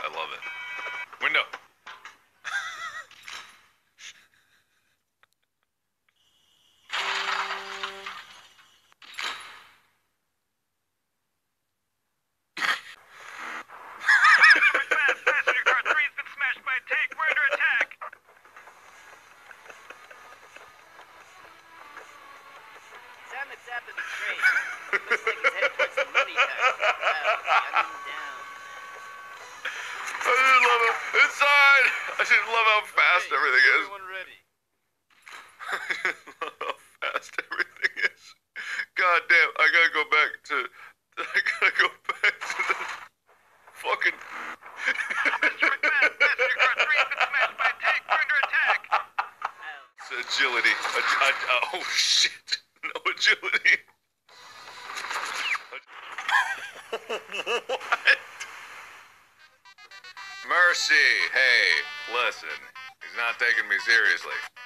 I love it. Window. Passenger car 3's been smashed by a tank. We're under attack. Sam at Zap in the train. Looks like he's headed towards the money tower. Gunning down. I just love it. Inside! I just love how fast everything is. Everyone ready? I just love how fast everything is. God damn, I gotta go back to the fucking... Mr. McMahon, passenger car 3's been smashed by a tank. We're under attack. It's agility. Oh shit. No agility. What? Mercy. Hey, listen. He's not taking me seriously.